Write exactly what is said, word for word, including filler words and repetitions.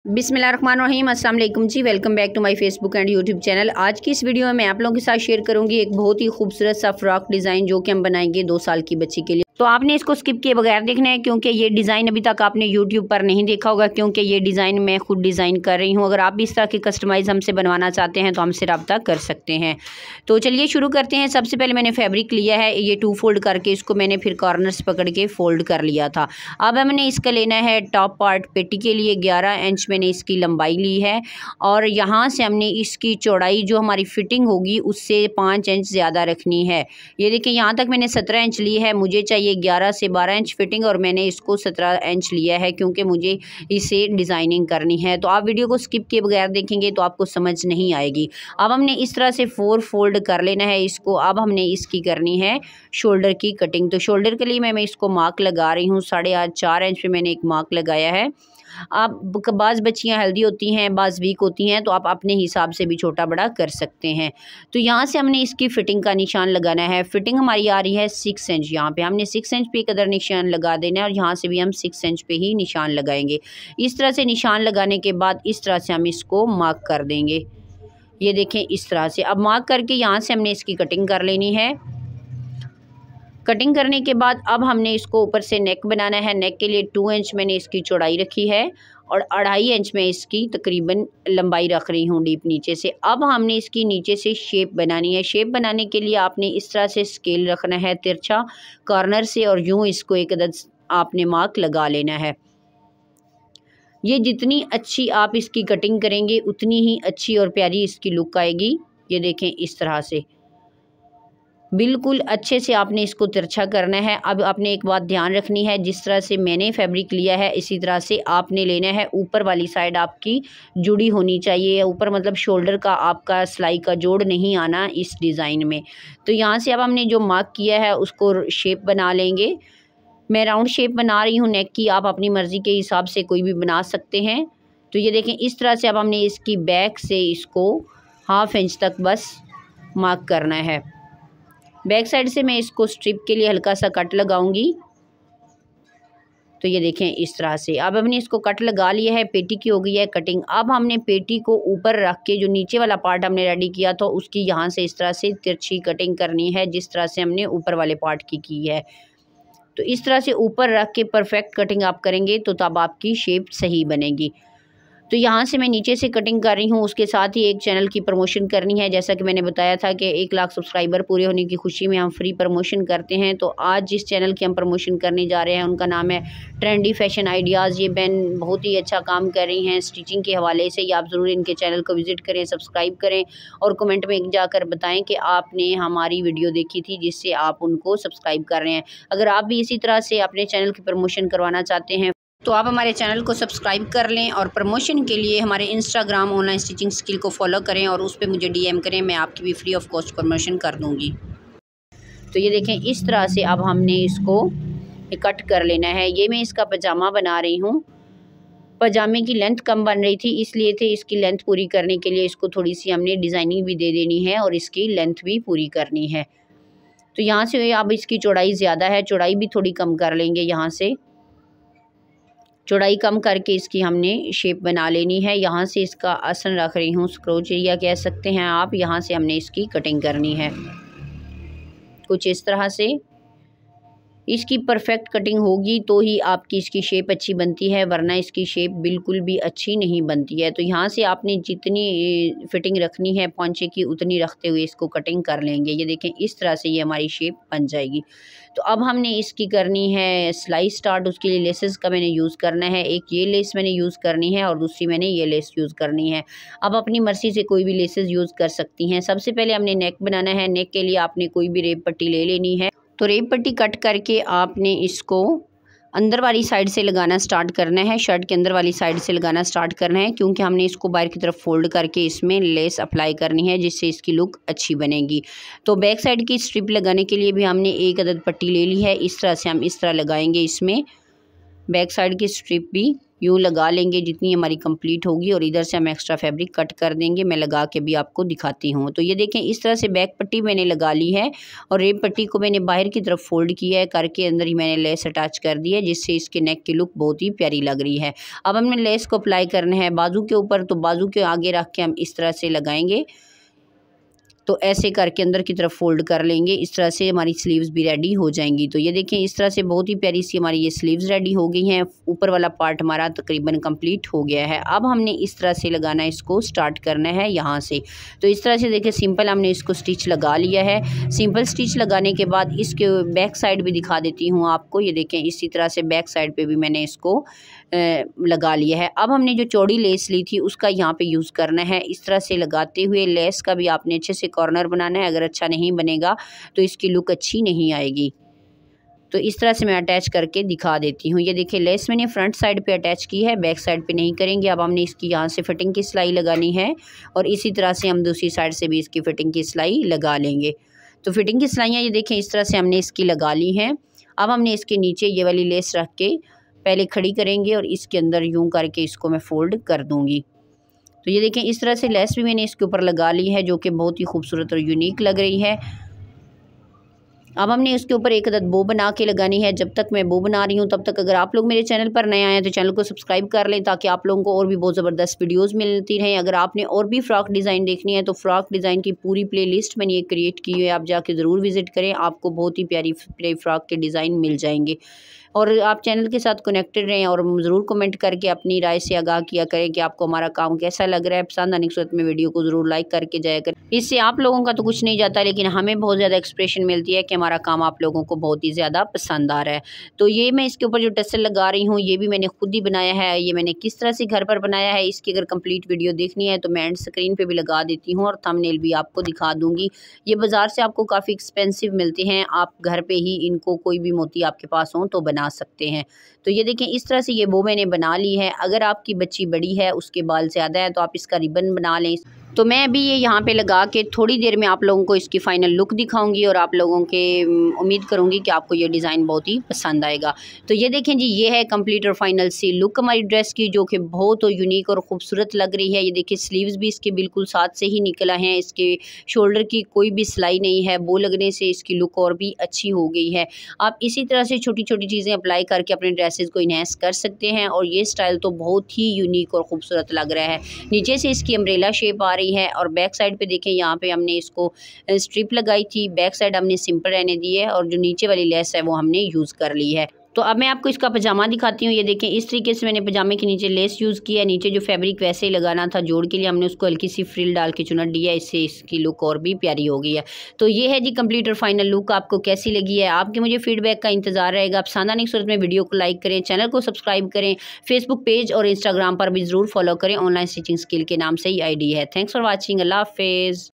बिस्मिल्लाहिर्रहमानिर्रहीम, अस्सलाम वालेकुम जी। Welcome back to my Facebook and YouTube channel. आज की इस वीडियो में मैं आप लोगों के साथ शेयर करूंगी एक बहुत ही खूबसूरत सा फ्रॉक डिज़ाइन जो कि हम बनाएंगे दो साल की बच्ची के लिए। तो आपने इसको स्किप किए बगैर देखना है क्योंकि ये डिज़ाइन अभी तक आपने यूट्यूब पर नहीं देखा होगा, क्योंकि ये डिज़ाइन मैं खुद डिज़ाइन कर रही हूँ। अगर आप भी इस तरह की कस्टमाइज़ हमसे बनवाना चाहते हैं तो हमसे रब्ता कर सकते हैं। तो चलिए शुरू करते हैं। सबसे पहले मैंने फैब्रिक लिया है, ये टू फोल्ड करके इसको मैंने फिर कॉर्नर्स पकड़ के फोल्ड कर लिया था। अब हमने इसका लेना है टॉप पार्ट पेटी के लिए ग्यारह इंच मैंने इसकी लंबाई ली है और यहाँ से हमने इसकी चौड़ाई जो हमारी फिटिंग होगी उससे पाँच इंच ज़्यादा रखनी है। ये देखिए यहाँ तक मैंने सत्रह इंच ली है, मुझे चाहिए ग्यारह से बारह इंच फिटिंग और मैंने इसको सत्रह इंच लिया है क्योंकि मुझे इसे डिज़ाइनिंग करनी है। तो आप वीडियो को स्किप किए बगैर देखेंगे तो आपको समझ नहीं आएगी। अब हमने इस तरह से फोर फोल्ड कर लेना है इसको। अब हमने इसकी करनी है शोल्डर की कटिंग। तो शोल्डर के लिए मैं मैं इसको मार्क लगा रही हूँ, साढ़े आठ चार इंच पे मैंने एक मार्क लगाया है। आप बाज़ बच्चियाँ हेल्दी होती हैं, बाज़ वीक होती हैं, तो आप अपने हिसाब से भी छोटा बड़ा कर सकते हैं। तो यहाँ से हमने इसकी फ़िटिंग का निशान लगाना है। फ़िटिंग हमारी आ रही है सिक्स इंच। यहाँ पे हमने सिक्स इंच पे कदर निशान लगा देना है और यहाँ से भी हम सिक्स इंच पे ही निशान लगाएंगे। इस तरह से निशान लगाने के बाद इस तरह से हम इसको मार्क कर देंगे। ये देखें इस तरह से। अब मार्क करके यहाँ से हमने इसकी कटिंग कर लेनी है। कटिंग करने के बाद अब हमने इसको ऊपर से नेक बनाना है। नेक के लिए टू इंच मैंने इसकी चौड़ाई रखी है और अढ़ाई इंच में इसकी तकरीबन लंबाई रख रही हूँ डीप नीचे से। अब हमने इसकी नीचे से शेप बनानी है। शेप बनाने के लिए आपने इस तरह से स्केल रखना है तिरछा कॉर्नर से और यूँ इसको एक अदद आपने मार्क लगा लेना है। ये जितनी अच्छी आप इसकी कटिंग करेंगे उतनी ही अच्छी और प्यारी इसकी लुक आएगी। ये देखें इस तरह से बिल्कुल अच्छे से आपने इसको तिरछा करना है। अब आपने एक बात ध्यान रखनी है, जिस तरह से मैंने फैब्रिक लिया है इसी तरह से आपने लेना है। ऊपर वाली साइड आपकी जुड़ी होनी चाहिए, ऊपर मतलब शोल्डर का आपका सिलाई का जोड़ नहीं आना इस डिज़ाइन में। तो यहाँ से अब हमने जो मार्क किया है उसको शेप बना लेंगे। मैं राउंड शेप बना रही हूँ नेक की, आप अपनी मर्ज़ी के हिसाब से कोई भी बना सकते हैं। तो ये देखें इस तरह से अब हमने इसकी बैक से इसको हाफ इंच तक बस मार्क करना है। बैक साइड से मैं इसको स्ट्रिप के लिए हल्का सा कट लगाऊंगी। तो ये देखें इस तरह से अब हमने इसको कट लगा लिया है। पेटी की हो गई है कटिंग। अब हमने पेटी को ऊपर रख के जो नीचे वाला पार्ट हमने रेडी किया था उसकी यहाँ से इस तरह से तिरछी कटिंग करनी है, जिस तरह से हमने ऊपर वाले पार्ट की की है। तो इस तरह से ऊपर रख के परफेक्ट कटिंग आप करेंगे तो तब आपकी शेप सही बनेगी। तो यहाँ से मैं नीचे से कटिंग कर रही हूँ। उसके साथ ही एक चैनल की प्रमोशन करनी है। जैसा कि मैंने बताया था कि एक लाख सब्सक्राइबर पूरे होने की खुशी में हम फ्री प्रमोशन करते हैं। तो आज जिस चैनल की हम प्रमोशन करने जा रहे हैं उनका नाम है ट्रेंडी फैशन आइडियाज़। ये बहन बहुत ही अच्छा काम कर रही हैं स्टिचिंग के हवाले से। आप ज़रूर इनके चैनल को विज़िट करें, सब्सक्राइब करें और कमेंट में जाकर बताएँ कि आपने हमारी वीडियो देखी थी जिससे आप उनको सब्सक्राइब कर रहे हैं। अगर आप भी इसी तरह से अपने चैनल की प्रमोशन करवाना चाहते हैं तो आप हमारे चैनल को सब्सक्राइब कर लें और प्रमोशन के लिए हमारे इंस्टाग्राम ऑनलाइन स्टिचिंग स्किल को फॉलो करें और उस पर मुझे डीएम करें, मैं आपकी भी फ्री ऑफ कॉस्ट प्रमोशन कर दूंगी। तो ये देखें इस तरह से अब हमने इसको कट कर लेना है। ये मैं इसका पजामा बना रही हूँ। पजामे की लेंथ कम बन रही थी इसलिए थे इसकी लेंथ पूरी करने के लिए इसको थोड़ी सी हमने डिज़ाइनिंग भी दे देनी है और इसकी लेंथ भी पूरी करनी है। तो यहाँ से अब इसकी चौड़ाई ज़्यादा है, चौड़ाई भी थोड़ी कम कर लेंगे। यहाँ से चौड़ाई कम करके इसकी हमने शेप बना लेनी है। यहाँ से इसका आसन रख रही हूँ, स्क्रोच एरिया कह सकते हैं आप। यहाँ से हमने इसकी कटिंग करनी है कुछ इस तरह से। इसकी परफेक्ट कटिंग होगी तो ही आपकी इसकी शेप अच्छी बनती है, वरना इसकी शेप बिल्कुल भी अच्छी नहीं बनती है। तो यहाँ से आपने जितनी फिटिंग रखनी है पौंचे की उतनी रखते हुए इसको कटिंग कर लेंगे। ये देखें इस तरह से ये हमारी शेप बन जाएगी। तो अब हमने इसकी करनी है सिलाई स्टार्ट। उसके लिए लेसेस का मैंने यूज़ करना है। एक ये लेस मैंने यूज़ करनी है और दूसरी मैंने ये लेस यूज़ करनी है। अब अपनी मर्ज़ी से कोई भी लेसेस यूज़ कर सकती हैं। सबसे पहले हमने नेक बनाना है। नेक के लिए आपने कोई भी रेप पट्टी ले लेनी है। तो रेप पट्टी कट करके आपने इसको अंदर वाली साइड से लगाना स्टार्ट करना है। शर्ट के अंदर वाली साइड से लगाना स्टार्ट करना है क्योंकि हमने इसको बाहर की तरफ फोल्ड करके इसमें लेस अप्लाई करनी है जिससे इसकी लुक अच्छी बनेगी। तो बैक साइड की स्ट्रिप लगाने के लिए भी हमने एक अदद पट्टी ले ली है। इस तरह से हम इस तरह लगाएंगे इसमें बैक साइड की स्ट्रिप भी यूँ लगा लेंगे जितनी हमारी कंप्लीट होगी और इधर से हम एक्स्ट्रा फैब्रिक कट कर देंगे। मैं लगा के भी आपको दिखाती हूँ। तो ये देखें इस तरह से बैक पट्टी मैंने लगा ली है और रेप पट्टी को मैंने बाहर की तरफ फोल्ड किया है, करके अंदर ही मैंने लेस अटैच कर दी है, जिससे इसके नेक की लुक बहुत ही प्यारी लग रही है। अब हमने लेस को अप्लाई करना है बाजू के ऊपर, तो बाजू के आगे रख के हम इस तरह से लगाएंगे। तो ऐसे करके अंदर की तरफ फोल्ड कर लेंगे। इस तरह से हमारी स्लीव्स भी रेडी हो जाएंगी। तो ये देखें इस तरह से बहुत ही प्यारी सी हमारी ये स्लीव्स रेडी हो गई हैं। ऊपर वाला पार्ट हमारा तकरीबन कंप्लीट हो गया है। अब हमने इस तरह से लगाना, इसको स्टार्ट करना है यहाँ से। तो इस तरह से देखें सिंपल हमने इसको स्टिच लगा लिया है। सिंपल स्टिच लगाने के बाद इसके बैक साइड भी दिखा देती हूँ आपको। ये देखें इसी तरह से बैक साइड पर भी मैंने इसको लगा लिया है। अब हमने जो चौड़ी लेस ली थी उसका यहाँ पे यूज़ करना है। इस तरह से लगाते हुए लेस का भी आपने अच्छे से कॉर्नर बनाना है। अगर अच्छा नहीं बनेगा तो इसकी लुक अच्छी नहीं आएगी। तो इस तरह से मैं अटैच करके दिखा देती हूँ। ये देखिए लेस मैंने फ्रंट साइड पे अटैच की है, बैक साइड पे नहीं करेंगे। अब हमने इसकी यहाँ से फिटिंग की सिलाई लगानी है और इसी तरह से हम दूसरी साइड से भी इसकी फिटिंग की सिलाई लगा लेंगे। तो फिटिंग की सिलाइयाँ ये देखें इस तरह से हमने इसकी लगा ली हैं। अब हमने इसके नीचे ये वाली लेस रख के पहले खड़ी करेंगे और इसके अंदर यूं करके इसको मैं फोल्ड कर दूंगी। तो ये देखें इस तरह से लेस भी मैंने इसके ऊपर लगा ली है, जो कि बहुत ही खूबसूरत और यूनिक लग रही है। अब हमने इसके ऊपर एक अदद बो बना के लगानी है। जब तक मैं बो बना रही हूँ तब तक अगर आप लोग मेरे चैनल पर नए आए हैं तो चैनल को सब्सक्राइब कर लें, ताकि आप लोगों को और भी बहुत ज़बरदस्त वीडियोस मिलती रहें। अगर आपने और भी फ़्रॉक डिज़ाइन देखनी है तो फ़्रॉक डिज़ाइन की पूरी प्लेलिस्ट मैंने ये क्रिएट की है, आप जाके ज़रूर विज़िट करें। आपको बहुत ही प्यारी प्ले फ़्रॉक के डिज़ाइन मिल जाएंगे। और आप चैनल के साथ कनेक्टेड रहें और ज़रूर कमेंट करके अपनी राय से आगाह किया करें कि आपको हमारा काम कैसा लग रहा है। पसंद आने की सूरत में वीडियो को ज़रूर लाइक करके जाया करें। इससे आप लोगों का तो कुछ नहीं जाता, लेकिन हमें बहुत ज़्यादा एक्सप्रेशन मिलती है कि हमारा काम आप लोगों को बहुत ही ज़्यादा पसंद आ रहा है। तो ये मैं इसके ऊपर जो टसल लगा रही हूँ ये भी मैंने खुद ही बनाया है। ये मैंने किस तरह से घर पर बनाया है, इसकी अगर कंप्लीट वीडियो देखनी है तो मैं एंड स्क्रीन पर भी लगा देती हूँ और थंबनेल भी आपको दिखा दूँगी। ये बाज़ार से आपको काफ़ी एक्सपेंसिव मिलते हैं, आप घर पर ही इनको कोई भी मोती आपके पास हो तो बना सकते हैं। तो ये देखें इस तरह से ये बो मैंने बना ली है। अगर आपकी बच्ची बड़ी है, उसके बाल ज़्यादा है, तो आप इसका रिबन बना लें। तो मैं अभी ये यहाँ पे लगा के थोड़ी देर में आप लोगों को इसकी फ़ाइनल लुक दिखाऊंगी और आप लोगों के उम्मीद करूँगी कि आपको ये डिज़ाइन बहुत ही पसंद आएगा। तो ये देखें जी, ये है कंप्लीट और फाइनल सी लुक हमारी ड्रेस की, जो कि बहुत यूनिक और ख़ूबसूरत लग रही है। ये देखिए स्लीव्स भी इसके बिल्कुल साथ से ही निकला है, इसके शोल्डर की कोई भी सिलाई नहीं है। बो लगने से इसकी लुक और भी अच्छी हो गई है। आप इसी तरह से छोटी छोटी चीज़ें अप्लाई करके अपने ड्रेसेस को इन्हेंस कर सकते हैं और ये स्टाइल तो बहुत ही यूनिक और ख़ूबसूरत लग रहा है। नीचे से इसकी अम्ब्रेला शेप आ रही है और बैक साइड पे देखें यहाँ पे हमने इसको स्ट्रिप लगाई थी, बैक साइड हमने सिंपल रहने दी है और जो नीचे वाली लेस है वो हमने यूज़ कर ली है। तो अब मैं आपको इसका पजामा दिखाती हूँ। ये देखें इस तरीके से मैंने पजामे के नीचे लेस यूज़ किया है। नीचे जो फैब्रिक वैसे ही लगाना था जोड़ के लिए हमने उसको हल्की सी फ्रिल डाल के चुनट दिया, इससे इसकी लुक और भी प्यारी हो गई है। तो ये है जी कंप्लीट और फाइनल लुक। आपको कैसी लगी है, आपके मुझे फीडबैक का इंतजार रहेगा। पसंद आने की सूरत में वीडियो को लाइक करें, चैनल को सब्सक्राइब करें, फेसबुक पेज और इंस्टाग्राम पर भी ज़रूर फॉलो करें। ऑनलाइन स्टिचिंग स्किल के नाम से ही आई डी है। Thanks for watching. अल्लाह हाफिज़।